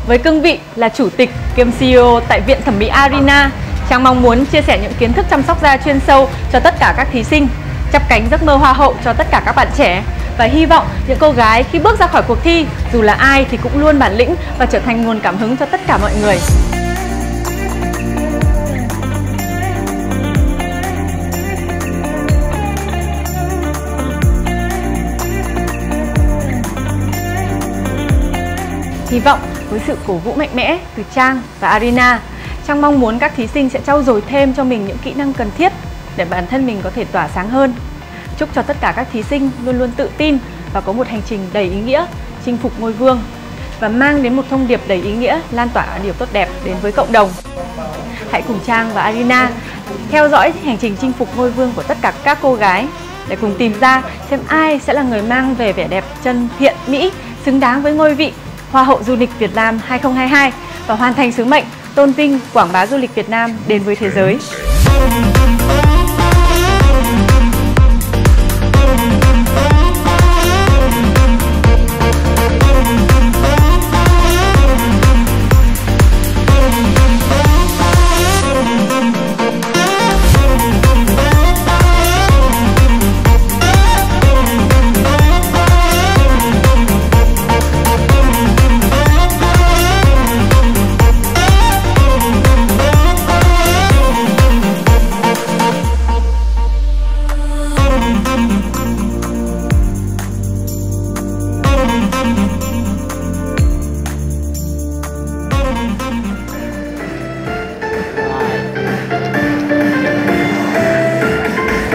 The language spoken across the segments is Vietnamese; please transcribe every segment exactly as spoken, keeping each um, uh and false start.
Với cương vị là chủ tịch kiêm xê e ô tại Viện Thẩm mỹ Arena, Trang mong muốn chia sẻ những kiến thức chăm sóc da chuyên sâu cho tất cả các thí sinh, chắp cánh giấc mơ hoa hậu cho tất cả các bạn trẻ. Và hy vọng những cô gái khi bước ra khỏi cuộc thi, dù là ai thì cũng luôn bản lĩnh và trở thành nguồn cảm hứng cho tất cả mọi người. Hy vọng với sự cổ vũ mạnh mẽ từ Trang và Arena, Trang mong muốn các thí sinh sẽ trau dồi thêm cho mình những kỹ năng cần thiết để bản thân mình có thể tỏa sáng hơn. Chúc cho tất cả các thí sinh luôn luôn tự tin và có một hành trình đầy ý nghĩa, chinh phục ngôi vương và mang đến một thông điệp đầy ý nghĩa, lan tỏa điều tốt đẹp đến với cộng đồng. Hãy cùng Trang và Arena theo dõi hành trình chinh phục ngôi vương của tất cả các cô gái để cùng tìm ra xem ai sẽ là người mang về vẻ đẹp chân thiện mỹ xứng đáng với ngôi vị Hoa hậu du lịch Việt Nam hai không hai hai và hoàn thành sứ mệnh tôn vinh quảng bá du lịch Việt Nam đến với thế giới.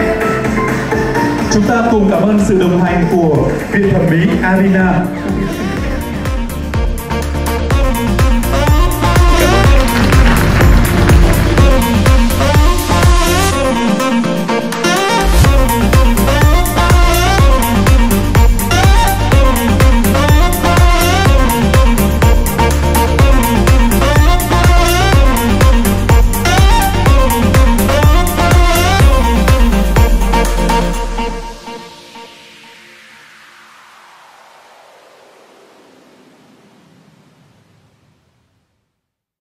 Chúng ta cùng cảm ơn sự đồng hành của Viện Thẩm mỹ Arena.